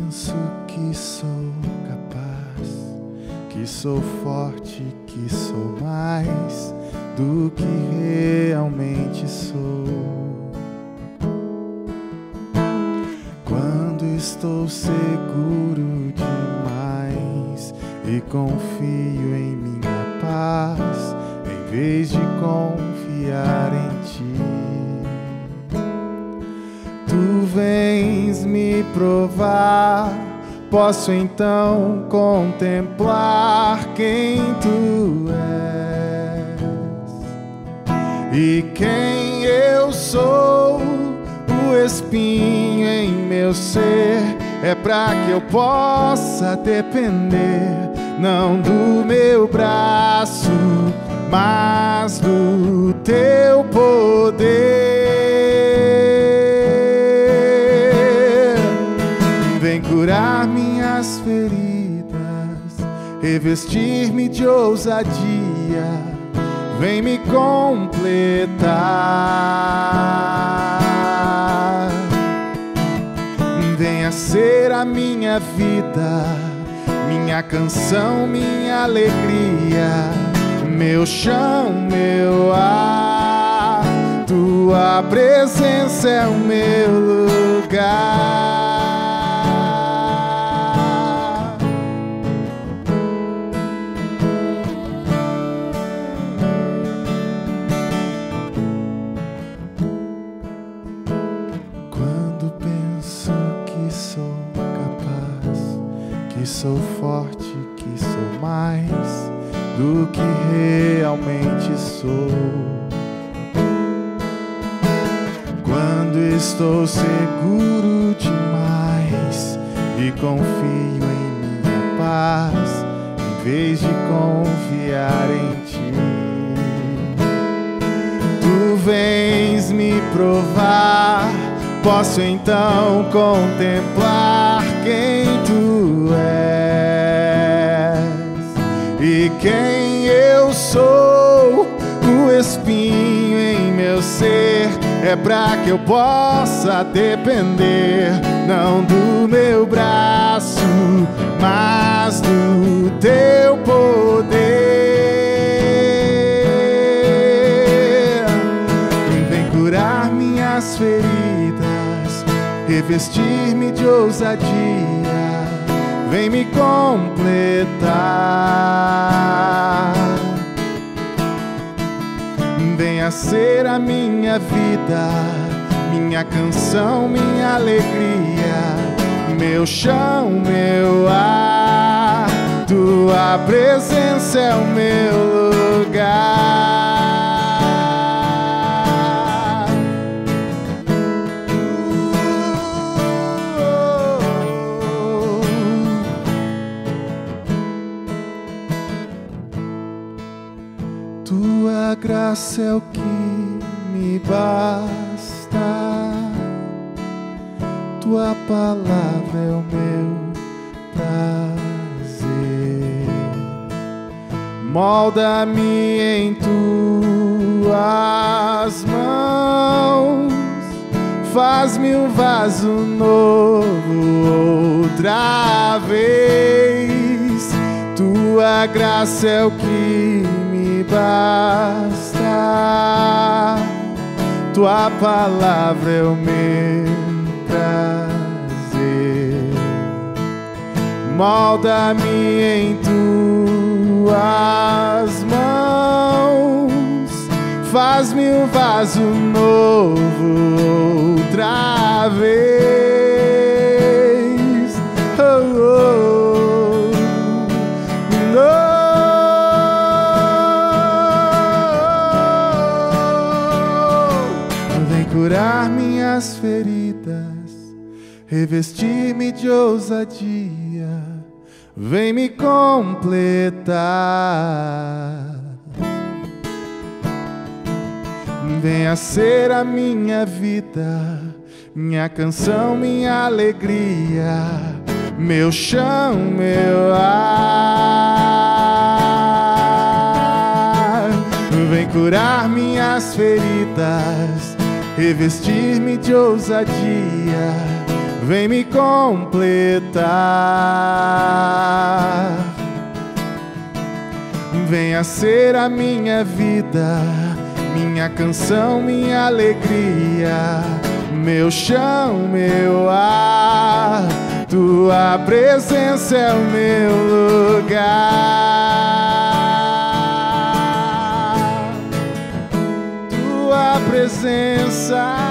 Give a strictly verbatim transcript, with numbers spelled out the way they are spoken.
penso que sou capaz, que sou forte, que sou mais do que realmente sou. Quando estou seguro demais e confio em minha paz, em vez de confiar em ti, tu vens me provar. Posso então contemplar quem tu és e quem eu sou. O espinho em meu ser é pra que eu possa depender, não do meu braço, mas do teu poder. Vem curar minhas feridas, revestir-me de ousadia, vem me completar. Venha ser a minha vida, minha canção, minha alegria, meu chão, meu ar. Tua presença é o meu lugar. Quando penso que sou capaz, que sou forte, que sou mais do que realmente sou. Quando estou seguro demais e confio em minha paz, em vez de confiar em ti, tu vens me provar. Posso então contemplar quem tu és e quem eu sou. O espinho em meu ser é pra que eu possa depender, não do meu braço, mas do teu poder. Vem curar minhas feridas, revestir-me de ousadia, vem me completar. Venha ser a minha vida, minha canção, minha alegria, meu chão, meu ar. Tua presença é o meu lugar. Tua graça é o que me basta, tua palavra é o meu prazer. Molda-me em tuas mãos, faz-me um vaso novo outra vez. Tua graça é o que me basta, tua palavra é o meu prazer. Molda-me em tuas mãos, faz-me um vaso novo outra vez. Oh, oh. Curar minhas feridas, revestir-me de ousadia, vem me completar. Venha ser a minha vida, minha canção, minha alegria, meu chão, meu ar. Vem curar minhas feridas, revestir-me de ousadia, vem me completar. Venha ser a minha vida, minha canção, minha alegria, meu chão, meu ar. Tua presença é o meu lugar. Tua presença